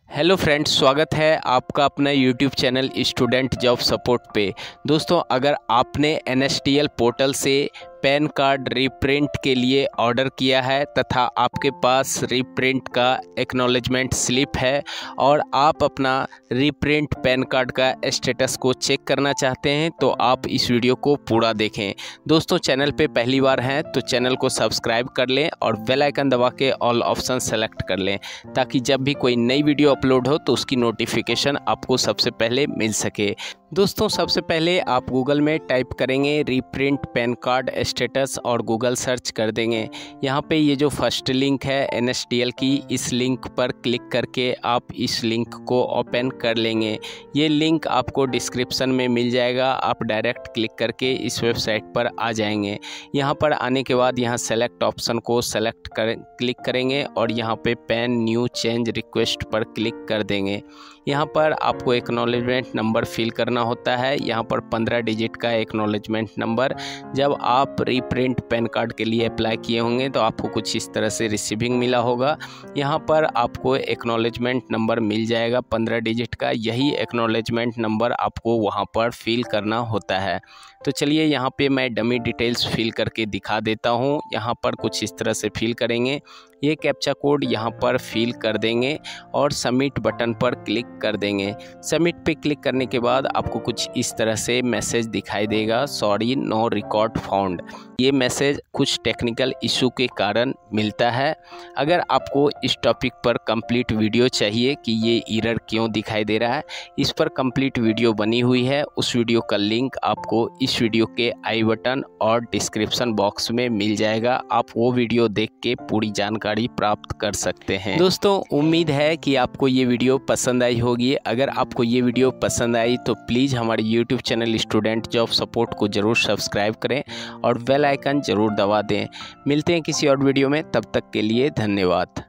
Hello friends, स्वागत है आपका अपना YouTube channel student job support पे। दोस्तों, अगर आपने NSTL पोर्टल से पैन कार्ड रीप्रिंट के लिए ऑर्डर किया है तथा आपके पास रीप्रिंट का एक्नॉलेजमेंट स्लिप है और आप अपना रीप्रिंट पैन कार्ड का स्टेटस को चेक करना चाहते हैं तो आप इस वीडियो को पूरा देखें। दोस्तों, चैनल पे पहली बार हैं तो चैनल को सब्सक्राइब कर लें और बेल आइकन दबा के ऑल ऑप्शन सेलेक्ट कर लें ताकि जब भी कोई नई वीडियो अपलोड हो तो उसकी नोटिफिकेशन आपको सबसे पहले मिल सके। दोस्तों, सबसे पहले आप गूगल में टाइप करेंगे रीप्रिंट पैन कार्ड स्टेटस और गूगल सर्च कर देंगे। यहाँ पे ये जो फर्स्ट लिंक है NSTL की, इस लिंक पर क्लिक करके आप इस लिंक को ओपन कर लेंगे। ये लिंक आपको डिस्क्रिप्शन में मिल जाएगा, आप डायरेक्ट क्लिक करके इस वेबसाइट पर आ जाएंगे। यहाँ पर आने के बाद यहाँ सेलेक्ट ऑप्शन को क्लिक करेंगे और यहाँ पे पैन न्यू चेंज रिक्वेस्ट पर क्लिक कर देंगे। यहाँ पर आपको एक्नॉलेजमेंट नंबर फिल करना होता है। यहाँ पर 15 डिजिट का एक्नॉलेजमेंट नंबर, जब आप रीप्रिंट पैन कार्ड के लिए अप्लाई किए होंगे तो आपको कुछ इस तरह से रिसीविंग मिला होगा। यहाँ पर आपको एक्नॉलेजमेंट नंबर मिल जाएगा 15 डिजिट का। यही एक्नॉलेजमेंट नंबर आपको वहाँ पर फिल करना होता है। तो चलिए, यहाँ पे मैं डमी डिटेल्स फिल करके दिखा देता हूँ। यहाँ पर कुछ इस तरह से फिल करेंगे, ये कैप्चा कोड यहाँ पर फिल कर देंगे और सबमिट बटन पर क्लिक कर देंगे। सबमिट पे क्लिक करने के बाद आपको कुछ इस तरह से मैसेज दिखाई देगा, सॉरी नो रिकॉर्ड फाउंड। ये मैसेज कुछ टेक्निकल इशू के कारण मिलता है। अगर आपको इस टॉपिक पर कंप्लीट वीडियो चाहिए कि ये एरर क्यों दिखाई दे रहा है, इस पर कंप्लीट वीडियो बनी हुई है। उस वीडियो का लिंक आपको इस वीडियो के आई बटन और डिस्क्रिप्शन बॉक्स में मिल जाएगा। आप वो वीडियो देख के पूरी जानकारी प्राप्त कर सकते हैं। दोस्तों, उम्मीद है कि आपको ये वीडियो पसंद आई होगी। अगर आपको ये वीडियो पसंद आई तो प्लीज़ हमारे YouTube channel student job support को ज़रूर सब्सक्राइब करें और बेल आइकन ज़रूर दबा दें। मिलते हैं किसी और वीडियो में, तब तक के लिए धन्यवाद।